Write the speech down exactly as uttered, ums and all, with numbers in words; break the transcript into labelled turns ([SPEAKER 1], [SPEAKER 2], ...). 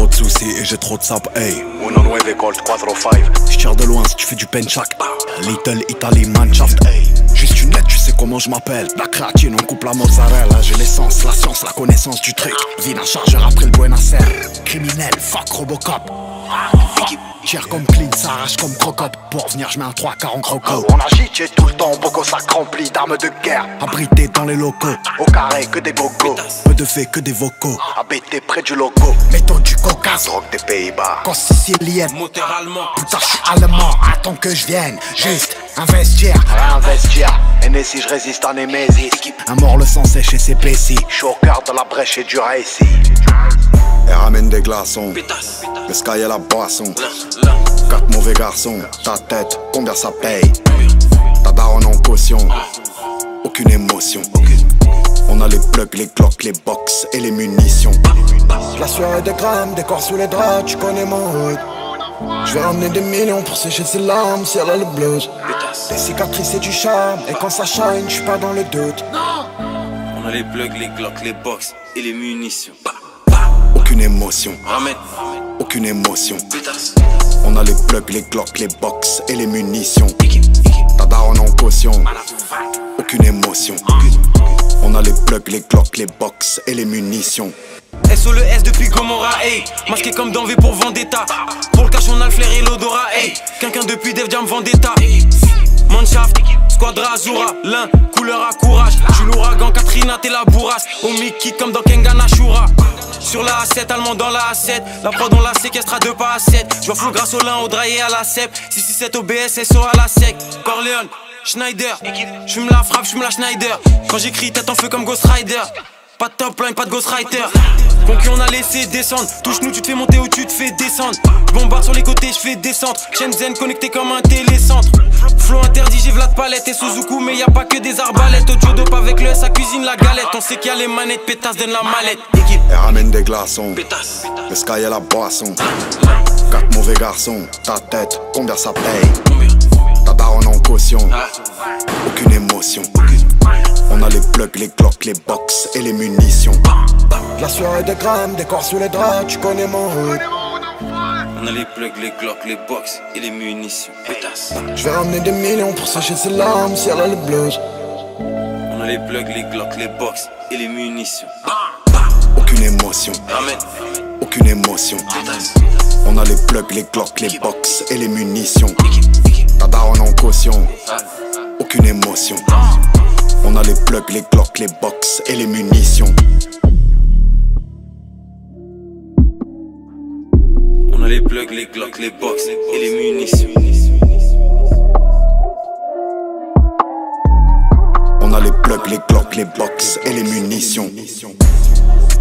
[SPEAKER 1] trop de soucis et j'ai trop de sap, hey.
[SPEAKER 2] Uno nueve Colt quatre cinq.
[SPEAKER 1] J'tire de loin si tu fais du penchak. Little Italy Manshaft, hey. Juste une lettre, tu sais comment je m'appelle. La créatine, on coupe la mozzarella. J'ai l'essence, la science, la connaissance du truc. Vine un chargeur après le Buenos Aires. Criminel, fuck Robocop. Tire comme clean, ça arrache comme crocop. Pour venir, je mets un trois quarts en croco.
[SPEAKER 2] On agite, j'ai tout le temps, beaucoup sac rempli d'armes de guerre.
[SPEAKER 1] Abrité dans les locaux.
[SPEAKER 2] Au carré, que des gogos.
[SPEAKER 1] Peu de faits, que des vocaux.
[SPEAKER 2] Habité près du logo.
[SPEAKER 1] Méthode du Caucase.
[SPEAKER 2] Drogue des Pays-Bas.
[SPEAKER 1] Quand sicilienne.
[SPEAKER 3] Moteur allemand.
[SPEAKER 1] Putain, je suis allemand. Attends que je vienne. Juste investir.
[SPEAKER 2] Réinvestir. Et né si je résiste en Némésis.
[SPEAKER 1] Un mort le sang sèche et c'est Pessi.
[SPEAKER 2] Je suis au cœur de la brèche et du récit.
[SPEAKER 4] Elle ramène des glaçons.
[SPEAKER 3] Pétasse.
[SPEAKER 4] Le sky et la boisson.
[SPEAKER 3] Là,
[SPEAKER 4] Quatre mauvais garçons. Ta tête, combien ça paye? Ta daronne en caution. Aucune émotion. On a les plugs, les glocks, les box et les munitions.
[SPEAKER 1] La soirée des grammes, des corps sous les draps, tu connais mon hood. Je vais ramener des millions pour sécher ses larmes si elle a le blues.
[SPEAKER 3] pétasse.
[SPEAKER 1] Des cicatrices et du charme, et quand ça shine, je suis pas dans le doute.
[SPEAKER 3] On a les plugs, les glocks, les box et les munitions.
[SPEAKER 4] Aucune émotion.
[SPEAKER 3] Ramène.
[SPEAKER 4] Aucune émotion.
[SPEAKER 3] Pétasse.
[SPEAKER 4] On a les plugs, les glocks, les box et les munitions. Ta daronne en caution. Aucune émotion. On a les plugs, les glocks, les box et les munitions.
[SPEAKER 3] S O le S depuis Gomorrah, hey. Masqué comme dans V pour Vendetta. Pour le cash on a le flair et l'odorat, hey. Quelqu'un depuis Def Jam Vendetta. Manshaft, Squadra Azura, l'un, couleur à courage. J'suis l'ouragan, Katrina, t'es la bourrasse. Au Mickey comme dans Kengan Ashura. Sur la A sept, allemand dans la A sept. La prod on la séquestre à deux pas à sept. J'vois flou grâce au lin, au draillé à la cep. six six sept O B S, S O à la sec. Corleone, Schneider. J'fume la frappe, j'fume la Schneider. Quand j'écris, tête en feu comme Ghost Rider. Pas de top line, pas de ghostwriter. Concu on a laissé descendre. Touche-nous, tu te fais monter ou tu te fais descendre. J'bombarde sur les côtés, j'fais descendre. Shenzhen connecté comme un télécentre. Flow interdit, j'ai Vlad Palette et Suzuku. Mais y'a pas que des arbalètes. Audio dope avec le S, ça cuisine la galette. On sait qu'il y a les manettes, pétasse, donne la mallette. Équipe,
[SPEAKER 4] Elle ramène des glaçons.
[SPEAKER 3] pétasse.
[SPEAKER 4] Le sky et la boisson. Quatre mauvais garçons. Ta tête, combien ça paye?
[SPEAKER 3] Combien?
[SPEAKER 4] Ta daronne en caution.
[SPEAKER 3] Ah.
[SPEAKER 4] Aucune émotion. On a les plugs, les glocks, les box et les munitions.
[SPEAKER 1] La soirée des grammes, des corps sous les draps, tu connais mon hood.
[SPEAKER 3] On a les plugs, les glocks, les box et les munitions. Pétasse.
[SPEAKER 1] Je vais ramener des millions pour sécher ses larmes si elle a le blues.
[SPEAKER 3] On a les plugs, les glocks, les box et les munitions.
[SPEAKER 4] Aucune émotion.
[SPEAKER 3] Ramène.
[SPEAKER 4] Aucune émotion.
[SPEAKER 3] Pétasse.
[SPEAKER 4] On a les plugs, les glocks, les box et les munitions. Ta daronne en caution. Aucune émotion. On a les plugs, les glocks, les box et les munitions.
[SPEAKER 3] On a les plugs, les glocks, les box et les munitions.
[SPEAKER 4] On a les plugs, les glocks, les box et les munitions.